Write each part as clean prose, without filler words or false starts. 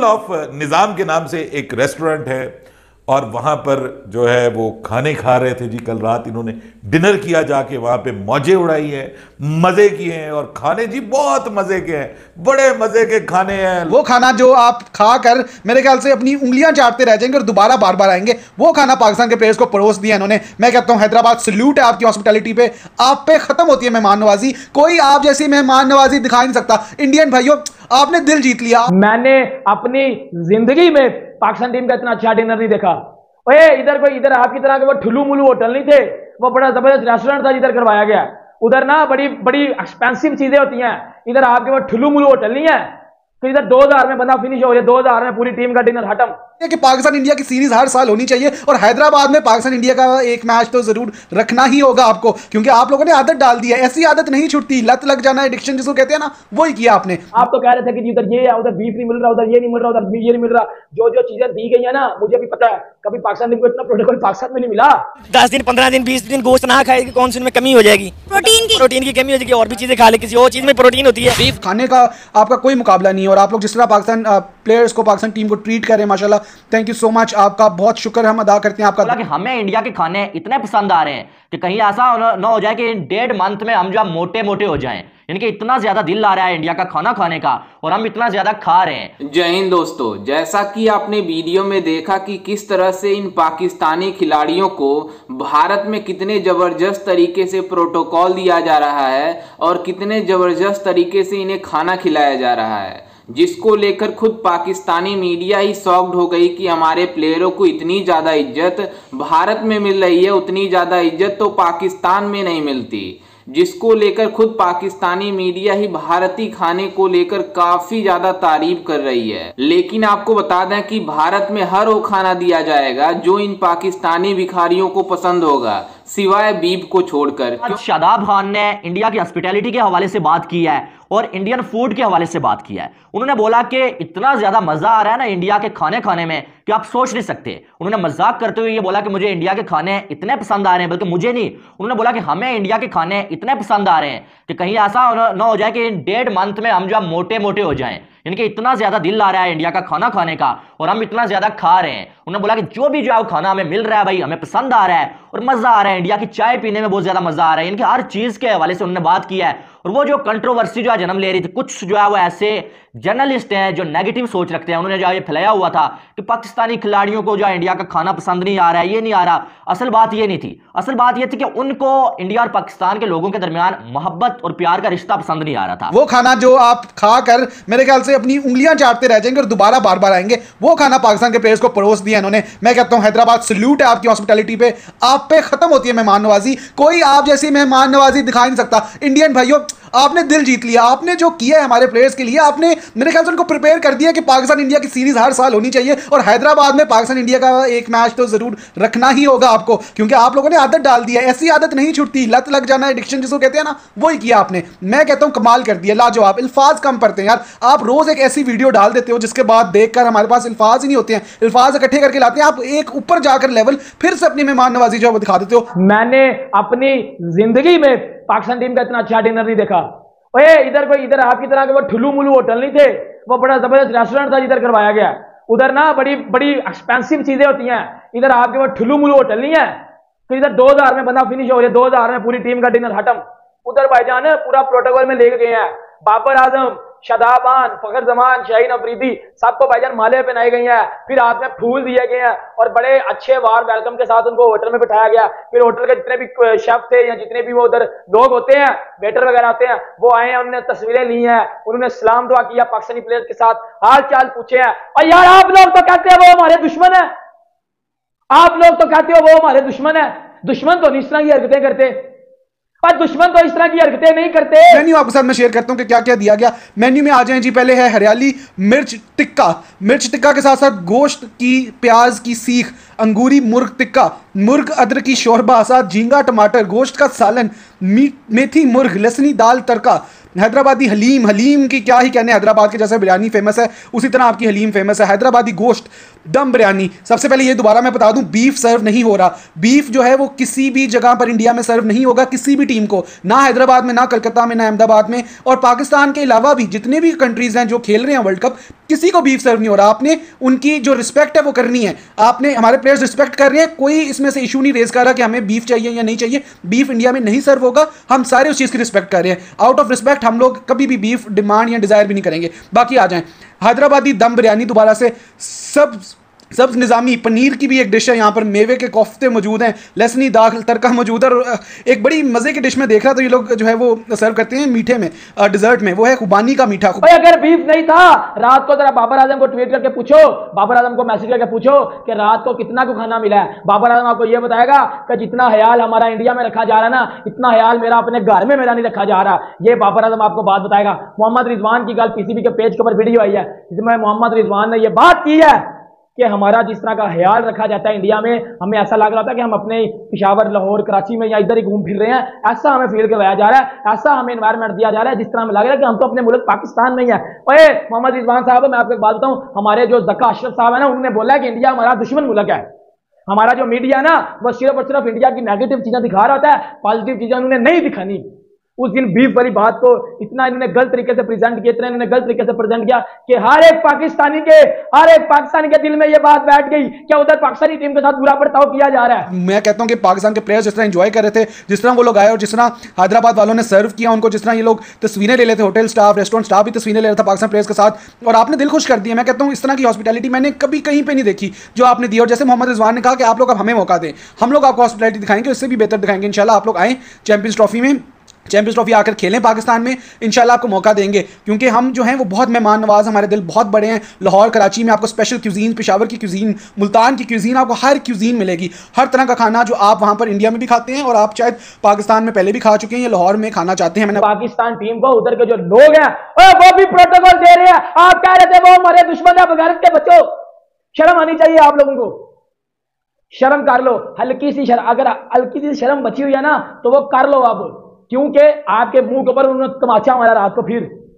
Of निज़ाम के नाम से एक रेस्टोरेंट है और वहां पर जो है वो खाने खा रहे थे जी। कल रात इन्होंने डिनर किया जाके, वहां पे मौजें उड़ाई है, मजे किए हैं और खाने जी बहुत मजे के हैं, बड़े मजे के खाने हैं। वो खाना जो आप खा कर मेरे ख्याल से अपनी उंगलियां चाटते रह जाएंगे और दोबारा बार बार आएंगे, वो खाना पाकिस्तान के प्लेयर्स को परोस दिया इन्होंने। मैं कहता हूं हैदराबाद सल्यूट है आपकी हॉस्पिटैलिटी पे। आप पे खत्म होती है मेहमान नवाजी, कोई आप जैसी मेहमान नवाजी दिखा नहीं सकता। इंडियन भाइयों, आपने दिल जीत लिया। मैंने अपनी जिंदगी में पाकिस्तान टीम का इतना अच्छा डिनर नहीं देखा। ओए इधर आपकी तरह के वो ठुल्लू मुल्लू होटल नहीं थे, वो बड़ा जबरदस्त रेस्टोरेंट था जिधर करवाया गया। उधर ना बड़ी बड़ी एक्सपेंसिव चीजें होती हैं, इधर आपके वो ठुल्लू मुल्लू होटल नहीं है। तो इधर 2000 में बंदा फिनिश हो गया, 2000 में पूरी टीम का डिनर खत्म। कि पाकिस्तान इंडिया की सीरीज हर साल होनी चाहिए और हैदराबाद में पाकिस्तान इंडिया का एक मैच तो जरूर रखना ही होगा आपको, क्योंकि आप लोगों ने आदत डाल दी है। ऐसी आदत नहीं छूटती, लत लग जाना, एडिक्शन जिसको कहते हैं ना, वही किया आपने। आप तो कह रहे थे कि उधर ये है, उधर बीफ नहीं मिल रहा, उधर ये नहीं मिल रहा, उधर ये नहीं मिल रहा। जो जो चीजें दी गई है ना, मुझे भी पता है, कभी पाकिस्तान को इतना प्रोटोकॉल पाकिस्तान में नहीं मिला। 10 दिन 15 दिन 20 दिन गोश्त ना खाए, कौन सी में कमी हो जाएगी? प्रोटीन की कमी हो जाएगी। और भी चीजें खा ले, किसी और चीज में प्रोटीन होती है। बीफ खाने का आपका कोई मुकाबला नहीं है और आप लोग जिस तरह पाकिस्तान प्लेयर्स को, पाकिस्तान टीम को ट्रीट कर रहे हैं, माशाल्लाह, थैंक यू सो मच। आपका बहुत शुक्र हम अदा करते हैं आपका। कि हमें इंडिया के खाने इतने पसंद आ रहे हैं कि कहीं ऐसा न हो जाए कि इन 1.5 मंथ में हम जो मोटे मोटे हो जाएं। इनके इतना ज्यादा दिल आ रहा है इंडिया का खाना खाने का और हम इतना ज्यादा खा रहे हैं। जय हिंद दोस्तों, जैसा कि आपने वीडियो में देखा कि किस तरह से इन पाकिस्तानी खिलाड़ियों को भारत में कितने जबरदस्त तरीके से प्रोटोकॉल दिया जा रहा है और कितने जबरदस्त तरीके से इन्हें खाना खिलाया जा रहा है, जिसको लेकर खुद पाकिस्तानी मीडिया ही शॉक्ड हो गई कि हमारे प्लेयरों को इतनी ज़्यादा इज्जत भारत में मिल रही है, उतनी ज़्यादा इज्जत तो पाकिस्तान में नहीं मिलती। जिसको लेकर खुद पाकिस्तानी मीडिया ही भारतीय खाने को लेकर काफ़ी ज़्यादा तारीफ कर रही है। लेकिन आपको बता दें कि भारत में हर वो खाना दिया जाएगा जो इन पाकिस्तानी भिखारियों को पसंद होगा, सिवाय बीफ को छोड़कर। शादाब खान ने इंडिया की हॉस्पिटैलिटी के हवाले से बात की है और इंडियन फूड के हवाले से बात किया है। उन्होंने बोला कि इतना ज्यादा मजा आ रहा है ना इंडिया के खाने खाने में कि आप सोच नहीं सकते। उन्होंने मजाक करते हुए ये बोला कि मुझे इंडिया के खाने इतने पसंद आ रहे हैं, बल्कि मुझे नहीं, उन्होंने बोला कि हमें इंडिया के खाने इतने पसंद आ रहे हैं कि कहीं ऐसा न हो जाए कि इन 1.5 मंथ में हम जो मोटे मोटे हो जाएं। इनके इतना ज्यादा दिल आ रहा है इंडिया का खाना खाने का और हम इतना ज्यादा खा रहे हैं। उन्होंने बोला कि जो भी जो खाना हमें मिल रहा है भाई, हमें पसंद आ रहा है और मजा आ रहा है। इंडिया की चाय पीने में बहुत ज्यादा मजा आ रहा है। इनके हर चीज के हवाले से उन्होंने बात किया है। और वो जो कंट्रोवर्सी जो है जन्म ले रही थी, कुछ जो है वो ऐसे जर्नलिस्ट हैं जो नेगेटिव सोच रखते हैं, उन्होंने जो ये फैलाया हुआ था कि पाकिस्तानी खिलाड़ियों को जो इंडिया का खाना पसंद नहीं आ रहा है, ये नहीं आ रहा। असल बात ये नहीं थी। असल बात ये थी कि उनको इंडिया और पाकिस्तान के लोगों के दरमियान मोहब्बत और प्यार का रिश्ता पसंद नहीं आ रहा था। वो खाना जो आप खा कर मेरे ख्याल से अपनी उंगलियां चाटते रह जाएंगे और दोबारा बार बार आएंगे, वो खाना पाकिस्तान के प्लेयर्स को परोस दिया इन्होंने। मैं कहता हूं हैदराबाद सल्यूट है आपकी हॉस्पिटैलिटी पे। आप पे खत्म होती है मेहमान नवाजी, कोई आप जैसी मेहमान नवाजी दिखा नहीं सकता। इंडियन भाइयों, आपने दिल जीत लिया। आपने जो किया है हमारे प्लेयर्स के लिए, आपने मेरे ख्याल से उनको प्रिपेयर कर दिया कि पाकिस्तान इंडिया की सीरीज हर साल होनी चाहिए और हैदराबाद में पाकिस्तान इंडिया का एक मैच तो जरूर रखना ही होगा आपको, क्योंकि आप लोगों ने आदत डाल दी है। ऐसी आदत नहीं छूटती, लत लग जाना, एडिक्शन जिसको कहते हैं ना, वही किया आपने। मैं कहता हूं कमाल कर दिया, लाजवाब। अल्फाज कम पड़ते हैं यार। आप रोज एक ऐसी वीडियो डाल देते हो जिसके बाद देखकर हमारे पास अल्फाज ही नहीं होते हैं, अल्फाज इकट्ठे करके लाते हैं। आप एक ऊपर जाकर लेवल फिर से अपनी मेहमान नवाजी जो है वो दिखा देते हो। मैंने अपनी जिंदगी में पाकिस्तान टीम का इतना अच्छा डिनर नहीं देखा। ओए इधर आपकी तरह के वो ठुल्लू मुल्लू होटल नहीं थे, वो बड़ा जबरदस्त रेस्टोरेंट था जिधर करवाया गया। उधर ना बड़ी बड़ी एक्सपेंसिव चीजें होती हैं, इधर आपके वो ठुल्लू मुल्लू होटल नहीं है। तो इधर 2000 में बंदा फिनिश हो गया, 2000 में पूरी टीम का डिनर खत्म। उधर भाईजान पूरा प्रोटोकॉल में लेके गए हैं। बाबर आजम, शादाब खान, फखर जमान, शाहीन अफरीदी, सबको भाईजान माले पहनाई गई हैं, फिर हाथ में फूल दिए गए हैं और बड़े अच्छे वार वेलकम के साथ उनको होटल में बिठाया गया। फिर होटल के जितने भी शेफ थे या जितने भी वो उधर लोग होते हैं, वेटर वगैरह होते हैं, वो आए हैं, उन्होंने तस्वीरें ली हैं, उन्होंने सलाम दुआ किया, पाकिस्तानी प्लेयर्स के साथ हाल चाल पूछे हैं। और यार आप लोग तो कहते हैं वो हमारे दुश्मन है, आप लोग तो कहते हो वो हमारे दुश्मन है। दुश्मन तो नहीं इस तरह की हरकतें करते, पर दुश्मन तो इस तरह की हरकतें नहीं करते। मेन्यू आपके साथ मैं शेयर करता हूं कि क्या क्या दिया गया मेन्यू में। आ जाएं जी, पहले है हरियाली मिर्च टिक्का। मिर्च टिक्का के साथ साथ गोश्त की प्याज की सीख, अंगूरी मुर्ग टिक्का, मुर्ग अदरक की शोरबा, साथ झींगा टमाटर, गोश्त का सालन, मेथी मुर्ग, लसनी दाल तड़का, हैदराबादी हलीम, हलीम की क्या ही कहने, हैदराबाद के जैसे बिरयानी फेमस है उसी तरह आपकी हलीम फेमस है। हैदराबादी गोश्त, दम बिरयानी। सबसे पहले ये दोबारा मैं बता दूं, बीफ सर्व नहीं हो रहा। बीफ जो है वो किसी भी जगह पर इंडिया में सर्व नहीं होगा, किसी भी टीम को, ना हैदराबाद में, ना कलकत्ता में, ना अहमदाबाद में, और पाकिस्तान के अलावा भी जितने भी कंट्रीज हैं जो खेल रहे हैं वर्ल्ड कप, किसी को बीफ सर्व नहीं हो रहा। आपने उनकी जो रिस्पेक्ट है वो करनी है, आपने, हमारे प्लेयर्स रिस्पेक्ट कर रहे हैं, कोई इसमें से इशू नहीं रेज कर रहा कि हमें बीफ चाहिए या नहीं चाहिए। बीफ इंडिया में नहीं सर्व होगा, हम सारे उस चीज़ की रिस्पेक्ट कर रहे हैं। आउट ऑफ रिस्पेक्ट हम लोग कभी भी बीफ डिमांड या डिजायर भी नहीं करेंगे। बाकी आ जाएं, हैदराबादी दम बिरयानी दोबारा से, सब निज़ामी पनीर की भी एक डिश है यहाँ पर, मेवे के कोफ्ते मौजूद हैं, लहसनी दाल तड़का मौजूद है, और एक बड़ी मज़े की डिश में देख रहा तो ये लोग जो है वो सर्व करते हैं मीठे में, डिजर्ट में, वो है खुबानी का मीठा। अगर बीफ नहीं था, रात को जरा बाबर आजम को ट्वीट करके पूछो, बाबर आजम को मैसेज करके पूछो कि रात को कितना को खाना मिला है। बाबर आजम आपको ये बताएगा कि जितना ख्याल हमारा इंडिया में रखा जा रहा है ना, इतना ख्याल मेरा अपने घर में मेरा नहीं रखा जा रहा। ये बाबर आजम आपको बात बताएगा। मोहम्मद रिजवान की गल पीसीबी के पेज के ऊपर वीडियो आई है, जिसमें मोहम्मद रिजवान ने यह बात की है कि हमारा जिस तरह का ख्याल रखा जाता है इंडिया में, हमें ऐसा लग रहा था कि हम अपने पेशावर, लाहौर, कराची में या इधर ही घूम फिर रहे हैं, ऐसा हमें फील करवाया जा रहा है, ऐसा हमें एनवायरनमेंट दिया जा रहा है जिस तरह हमें लग रहा है कि हम तो अपने मुल्क पाकिस्तान में ही है। ओए मोहम्मद रिजवान साहब, मैं आपको एक बात बताऊं, हमारे जो ज़का अशरफ साहब है ना, उन्होंने बोला है कि इंडिया हमारा दुश्मन मुल्क है। हमारा जो मीडिया ना, वो सिर्फ और सिर्फ इंडिया की नेगेटिव चीजें दिखा रहा होता है, पॉजिटिव चीजें उन्होंने नहीं दिखानी। उस दिन बीफ वाली बात को इतना इन्होंने गलत तरीके से प्रेजेंट किया, इतना इन्होंने गलत तरीके से प्रेजेंट किया कि हर एक पाकिस्तानी के दिल में ये बात बैठ गई कि उधर पाकिस्तानी टीम के साथ बुरा बर्ताव किया जा रहा है। मैं कहता हूं कि पाकिस्तान के प्लेयर्स जिस तरह एंजॉय कर रहे थे, जिस तरह वो लोग आए और जिस तरह हैदराबाद वालों ने सर्व किया उनको, जिस तरह ये लोग तस्वीरें ले लेते, होटल स्टाफ, रेस्टोरेंट स्टाफ भी तस्वीरें ले रहा था पाकिस्तान प्लेयर्स के साथ, और आपने दिल खुश कर दिया। मैं कहता हूं इस तरह की हॉस्पिटैलिटी मैंने कभी कहीं पे नहीं देखी जो आपने दी। और जैसे मोहम्मद रिजवान ने कहा कि आप लोग अब हमें मौका दें, हम लोग आपको हॉस्पिटैलिटी दिखाएंगे, उससे भी बेहतर दिखाएंगे इंशाल्लाह। आप लोग आए चैंपियंस ट्रॉफी में, चैंपियंस ट्रॉफी आकर खेलें पाकिस्तान में, इंशाल्लाह आपको मौका देंगे, क्योंकि हम जो हैं वो बहुत मेहमान नवाज, हमारे दिल बहुत बड़े हैं। लाहौर, कराची में आपको स्पेशल क्यूजीन, पेशावर की क्यूजीन, मुल्तान की क्यूजीन, आपको हर क्यूजीन मिलेगी, हर तरह का खाना जो आप वहां पर इंडिया में भी खाते हैं और आप शायद पाकिस्तान में पहले भी खा चुके हैं या लाहौर में खाना चाहते हैं। मैंने पाकिस्तान टीम को, उधर के जो लोग हैं वो भी प्रोटोकॉल दे रहे हैं। आप कह रहे थे वो हमारे दुश्मन है, बगैरत के बच्चों, शर्म आनी चाहिए आप लोगों को, शर्म कर लो, हल्की सी शर्म, अगर हल्की सी शर्म बची हुई है ना तो वो कर लो अब, क्योंकि आपके मुंह के ऊपर उन्होंने तमाचा मारा रात को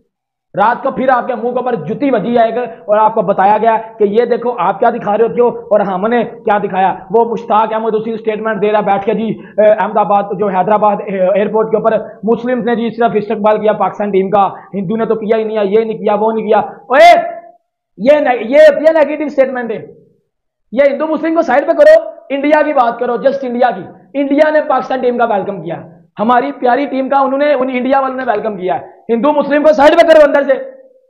फिर आपके मुंह के ऊपर जुती बजी है और आपको बताया गया कि ये देखो आप क्या दिखा रहे हो क्यों, और हमने क्या दिखाया। वो मुश्ताक अहमद उसी स्टेटमेंट दे रहा बैठ के जी, अहमदाबाद जो हैदराबाद एयरपोर्ट के ऊपर मुस्लिम ने जी सिर्फ इस्तेमाल किया पाकिस्तान टीम का, हिंदू ने तो किया ही नहीं है, ये नहीं किया, वो नहीं किया। ओए ये नेगेटिव स्टेटमेंट है, ये हिंदू मुस्लिम को साइड पे करो, इंडिया की बात करो, जस्ट इंडिया की। इंडिया ने पाकिस्तान टीम का वेलकम किया, हमारी प्यारी टीम का उन्होंने, उन इंडिया वालों ने वेलकम किया है। हिंदू मुस्लिम को साइड पे करो अंदर से,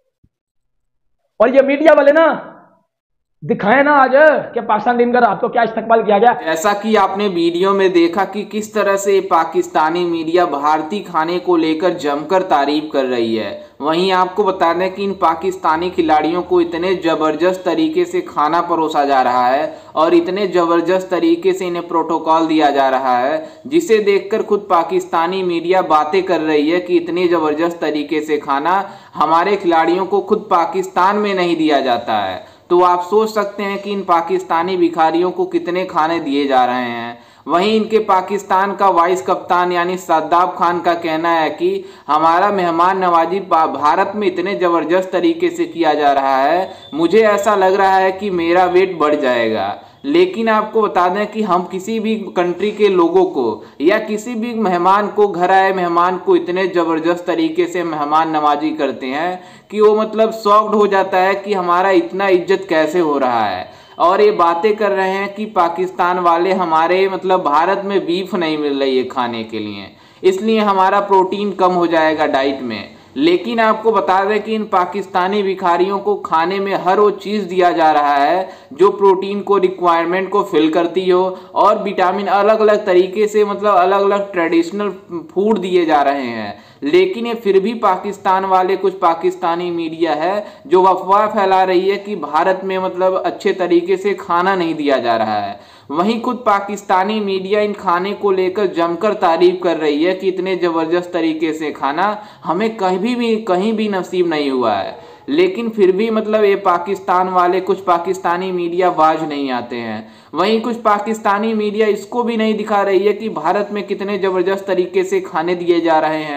और ये मीडिया वाले ना दिखाएं ना आज कि पाकिस्तान टीम का रात को क्या इस्तेमाल किया गया। ऐसा कि आपने वीडियो में देखा कि किस तरह से पाकिस्तानी मीडिया भारतीय खाने को लेकर जमकर तारीफ कर रही है। वहीं आपको बता दें कि इन पाकिस्तानी खिलाड़ियों को इतने ज़बरदस्त तरीके से खाना परोसा जा रहा है और इतने ज़बरदस्त तरीके से इन्हें प्रोटोकॉल दिया जा रहा है, जिसे देखकर खुद पाकिस्तानी मीडिया बातें कर रही है कि इतने ज़बरदस्त तरीके से खाना हमारे खिलाड़ियों को खुद पाकिस्तान में नहीं दिया जाता है। तो आप सोच सकते हैं कि इन पाकिस्तानी भिखारियों को कितने खाने दिए जा रहे हैं। वहीं इनके पाकिस्तान का वाइस कप्तान यानी शादाब खान का कहना है कि हमारा मेहमान नवाजी भारत में इतने ज़बरदस्त तरीके से किया जा रहा है, मुझे ऐसा लग रहा है कि मेरा वेट बढ़ जाएगा। लेकिन आपको बता दें कि हम किसी भी कंट्री के लोगों को या किसी भी मेहमान को, घर आए मेहमान को इतने ज़बरदस्त तरीके से मेहमान नवाजी करते हैं कि वो मतलब शॉक्ड हो जाता है कि हमारा इतना इज्जत कैसे हो रहा है। और ये बातें कर रहे हैं कि पाकिस्तान वाले हमारे मतलब भारत में बीफ नहीं मिल रही है खाने के लिए, इसलिए हमारा प्रोटीन कम हो जाएगा डाइट में। लेकिन आपको बता दें कि इन पाकिस्तानी भिखारियों को खाने में हर वो चीज़ दिया जा रहा है जो प्रोटीन को रिक्वायरमेंट को फिल करती हो, और विटामिन अलग अलग तरीके से मतलब अलग अलग ट्रेडिशनल फूड दिए जा रहे हैं। लेकिन ये फिर भी पाकिस्तान वाले, कुछ पाकिस्तानी मीडिया है जो अफवाह फैला रही है कि भारत में मतलब अच्छे तरीके से खाना नहीं दिया जा रहा है। वहीं खुद पाकिस्तानी मीडिया इन खाने को लेकर जमकर तारीफ कर रही है कि इतने ज़बरदस्त तरीके से खाना हमें कहीं भी नसीब नहीं हुआ है। लेकिन फिर भी मतलब ये पाकिस्तान वाले, कुछ पाकिस्तानी मीडिया बाज नहीं आते हैं। वहीं कुछ पाकिस्तानी मीडिया इसको भी नहीं दिखा रही है कि भारत में कितने ज़बरदस्त तरीके से खाने दिए जा रहे हैं।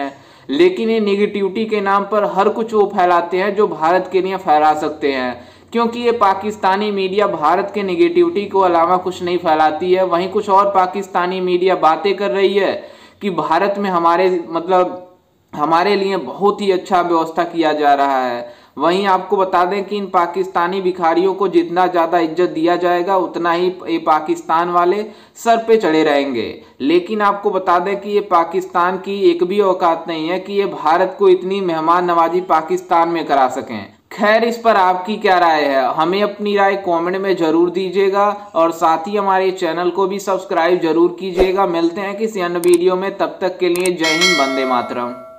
लेकिन ये निगेटिविटी के नाम पर हर कुछ वो फैलाते हैं जो भारत के लिए फैला सकते हैं, क्योंकि ये पाकिस्तानी मीडिया भारत के निगेटिविटी को अलावा कुछ नहीं फैलाती है। वहीं कुछ और पाकिस्तानी मीडिया बातें कर रही है कि भारत में हमारे लिए बहुत ही अच्छा व्यवस्था किया जा रहा है। वहीं आपको बता दें कि इन पाकिस्तानी भिखारियों को जितना ज़्यादा इज्जत दिया जाएगा उतना ही ये पाकिस्तान वाले सर पे चढ़े रहेंगे। लेकिन आपको बता दें कि ये पाकिस्तान की एक भी औकात नहीं है कि ये भारत को इतनी मेहमान नवाजी पाकिस्तान में करा सकें। खैर, इस पर आपकी क्या राय है? हमें अपनी राय कमेंट में जरूर दीजिएगा और साथ ही हमारे चैनल को भी सब्सक्राइब जरूर कीजिएगा। मिलते हैं किसी अन्य वीडियो में, तब तक के लिए जय हिंद, वंदे मातरम।